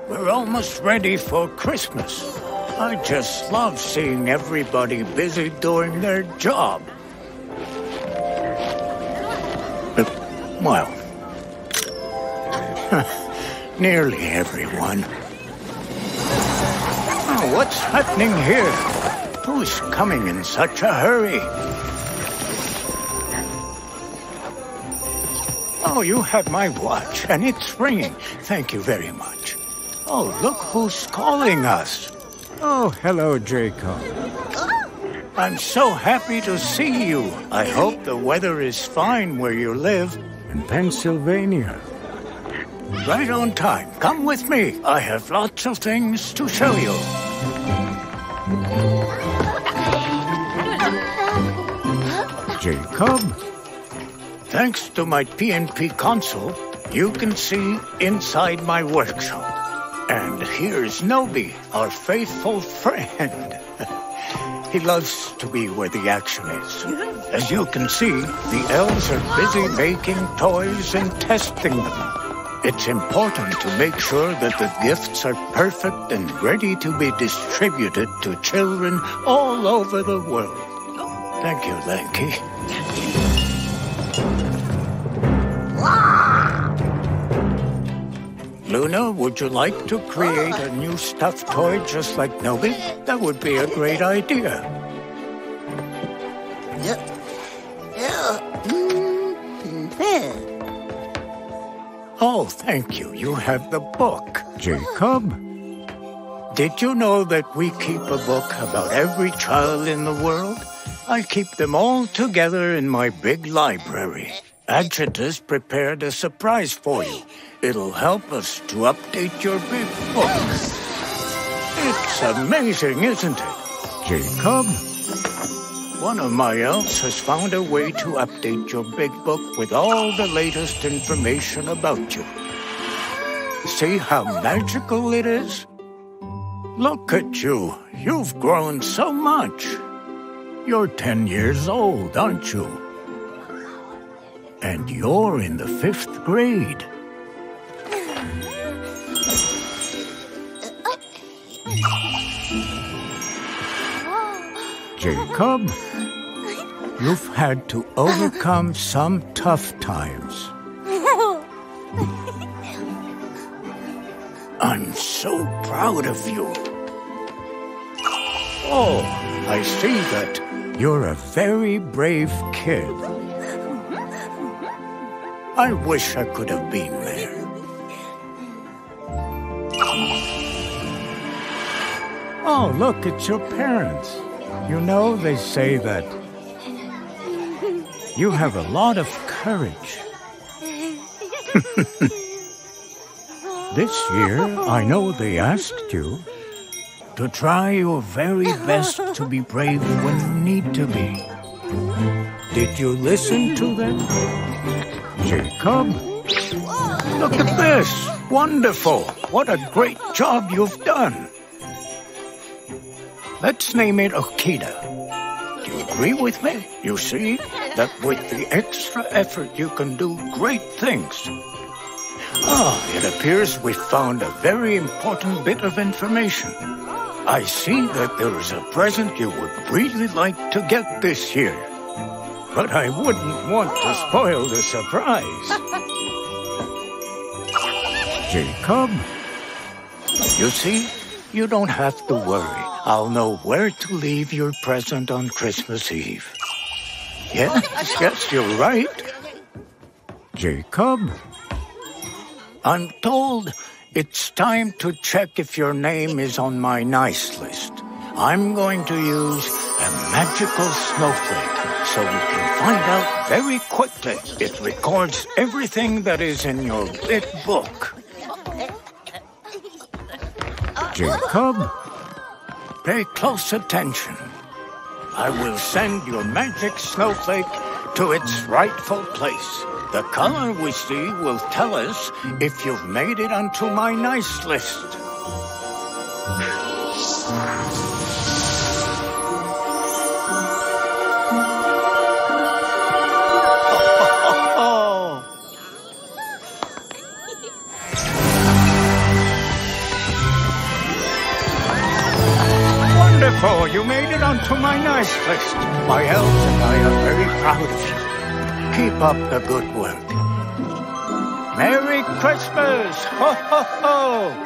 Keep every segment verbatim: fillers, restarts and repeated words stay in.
we're almost ready for Christmas. I just love seeing everybody busy doing their job. Uh, well, nearly everyone. Oh, what's happening here? Who's coming in such a hurry? Oh, you have my watch, and it's ringing. Thank you very much. Oh, look who's calling us. Oh, hello, Jacob. I'm so happy to see you. I hope the weather is fine where you live. In Pennsylvania. Right on time. Come with me. I have lots of things to show you. Jacob? Thanks to my P N P console, you can see inside my workshop. And here's Nobi, our faithful friend. He loves to be where the action is. As you can see, the elves are busy making toys and testing them. It's important to make sure that the gifts are perfect and ready to be distributed to children all over the world. Thank you, Lanky. Luna, would you like to create a new stuffed toy just like Nobi? That would be a great idea. Oh, thank you. You have the book. Jacob? Did you know that we keep a book about every child in the world? I keep them all together in my big library. Adjutus prepared a surprise for you. It'll help us to update your big book. It's amazing, isn't it? Jacob? One of my elves has found a way to update your big book with all the latest information about you. See how magical it is? Look at you. You've grown so much. You're ten years old, aren't you? And you're in the fifth grade. Jacob? You've had to overcome some tough times. I'm so proud of you. Oh, I see that you're a very brave kid. I wish I could have been there. Oh, look, it's your parents. You know, they say that you have a lot of courage. This year, I know they asked you to try your very best to be brave when you need to be. Did you listen to them? Jacob? Look at this! Wonderful! What a great job you've done! Let's name it Okida. Do you agree with me? You see that with the extra effort you can do great things. Ah, it appears we found a very important bit of information. I see that there is a present you would really like to get this year. But I wouldn't want to spoil the surprise. Jacob? You see, you don't have to worry. I'll know where to leave your present on Christmas Eve. Yes, yes, you're right. Jacob? I'm told it's time to check if your name is on my nice list. I'm going to use a magical snowflake so we can find out very quickly. It records everything that is in your big book. Jacob? Pay close attention. I will send your magic snowflake to its rightful place. The color we see will tell us if you've made it onto my nice list. Oh, you made it onto my nice list. My elves and I are very proud of you. Keep up the good work. Merry Christmas! Ho, ho, ho!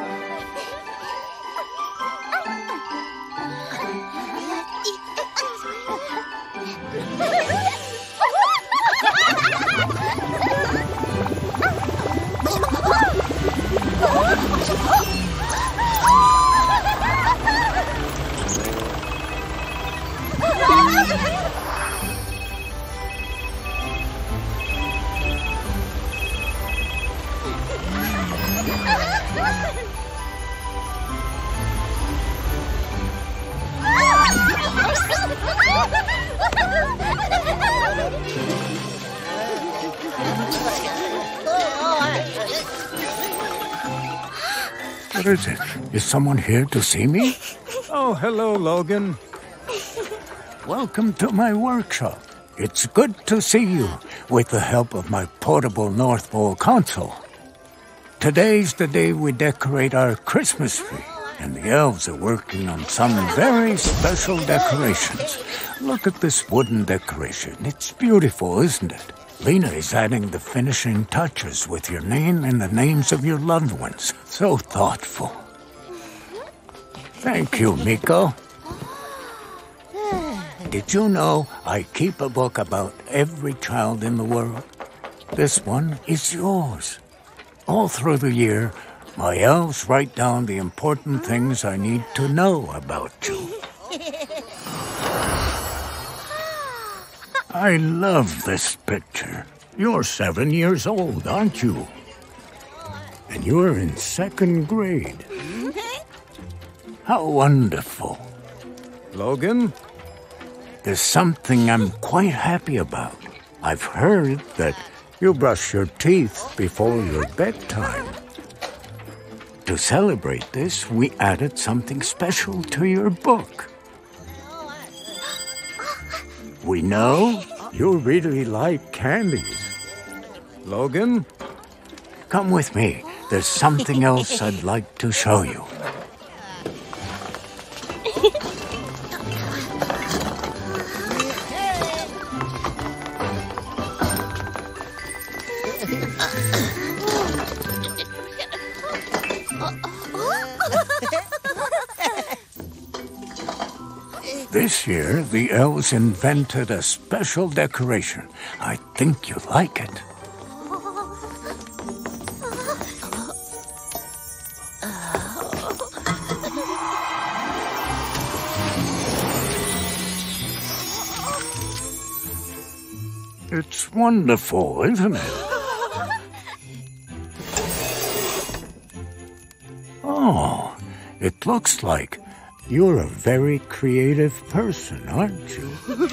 What is it? Is someone here to see me? Oh, hello, Logan. Welcome to my workshop. It's good to see you, with the help of my portable North Pole console. Today's the day we decorate our Christmas tree, and the elves are working on some very special decorations. Look at this wooden decoration. It's beautiful, isn't it? Lena is adding the finishing touches with your name and the names of your loved ones. So thoughtful. Thank you, Miko. Did you know I keep a book about every child in the world? This one is yours. All through the year, my elves write down the important things I need to know about you. I love this picture. You're seven years old, aren't you? And you're in second grade. How wonderful. Logan? There's something I'm quite happy about. I've heard that you brush your teeth before your bedtime. To celebrate this, we added something special to your book. We know you really like candies. Logan? Come with me. There's something else I'd like to show you. This year, the elves invented a special decoration. I think you'll like it. It's wonderful, isn't it? Oh, it looks like you're a very creative person, aren't you?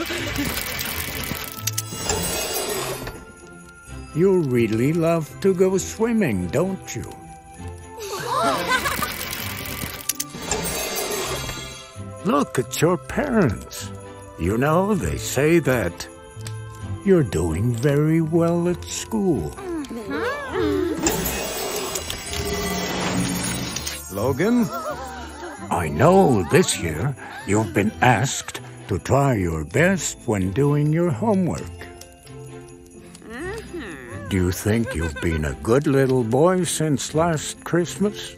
You really love to go swimming, don't you? Look at your parents. You know, they say that you're doing very well at school. Logan? I know this year you've been asked to try your best when doing your homework. Mm-hmm. Do you think you've been a good little boy since last Christmas?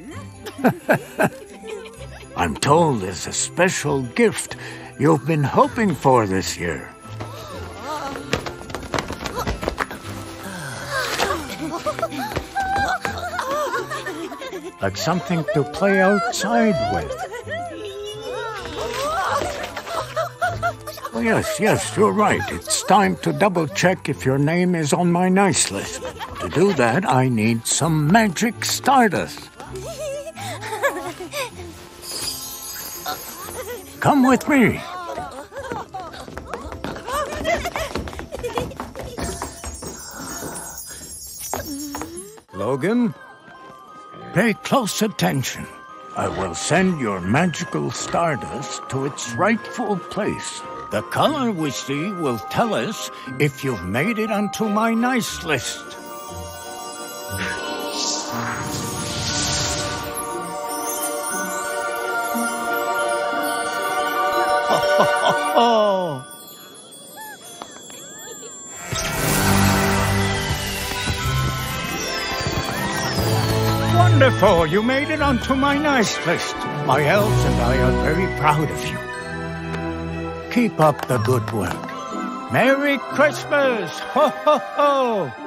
Mm-hmm. I'm told there's a special gift you've been hoping for this year. Like something to play outside with. Oh, yes, yes, you're right. It's time to double-check if your name is on my nice list. To do that, I need some magic stardust. Come with me. Logan? Pay close attention. I will send your magical stardust to its rightful place. The color we see will tell us if you've made it onto my nice list. ho. Wonderful! You made it onto my nice list. My elves and I are very proud of you. Keep up the good work. Merry Christmas! Ho, ho, ho!